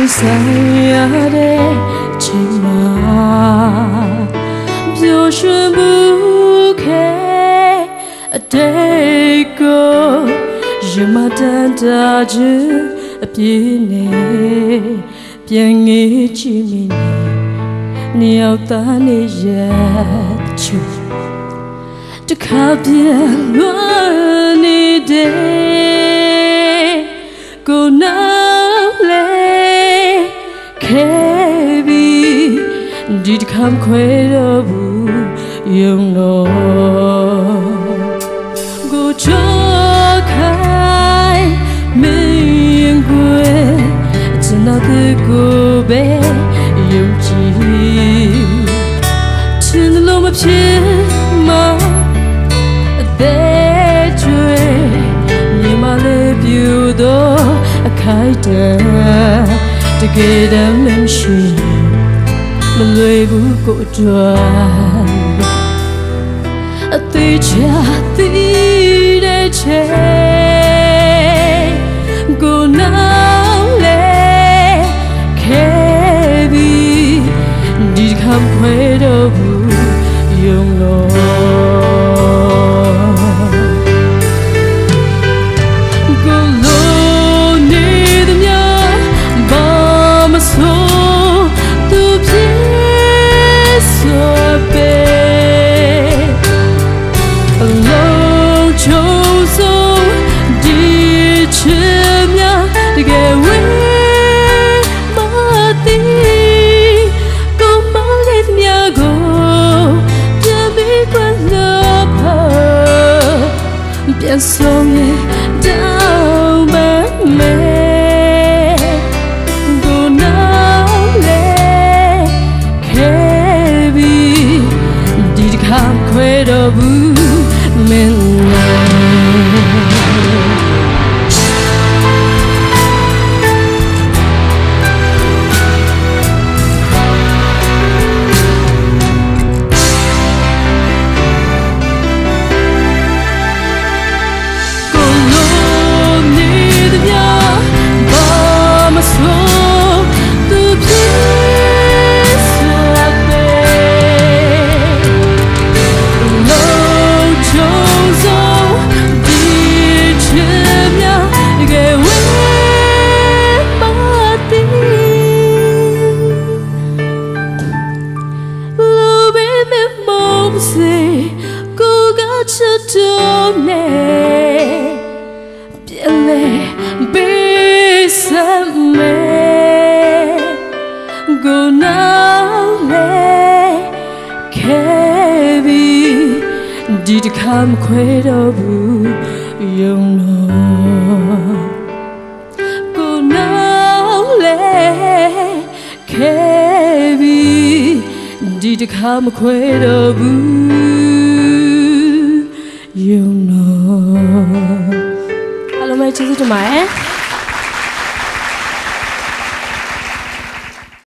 ဆိုင်ရတဲ့ချိန်မှာပျော်ရွှင်မှုခဲ့အတိတ်ကိုရမတန်တာခြင်းအပြည့်နဲ့ပြန်ငေးချီမိနေနှစ်ယောက်သားနေရချူတခါပြန်လွန်နေတဲ့ကိုနောက်လေခဲ့ပြီးဒီတခါမခွဲတော့ဘူးယုံတော့ကိုချောခိုင်မင်းကိုကျွန်တော်ကိုပဲယုံကြည်ချင်လို့မဖြစ်မှာအသေးကျွေးမြင်မလေးပြူတော့အခိုက်တည်းတကယ်တမ်းမရှိမလွယ်ဘူးကိုအတွက်အသေးချာတည်တဲ့ချိန်ကိုနောက်လေခဲ့ပြီးဒီတစ်ခါခွဲတော့ဘူးယုံတော့ကိုလိုနေသည်များဘာမဆိုသူဖြစ်ဆိုပေအလုံးချုံဆုံးဒီချစ်များတကယ်ဝေးပြန်ဆုံးရင်တောင်းပန်မယ်ကိုနောက်လေခဲ့ပြီးဒီတစ်ခါခွဲတော့ဘူးမင်းကိုကချစ်တော့နေပြလေပေးစမဲကိုနောက်လေခဲ့ပြီးဒီတစ်ခါမခွဲတော့ဘူးယုံတော့ကိုနောက်လေခဲ့ပြီးဒီတစ်ခါမခွဲတော့ဘူးယုံတော့အားလုံးပဲကျေးဇူးတင်ပါတယ်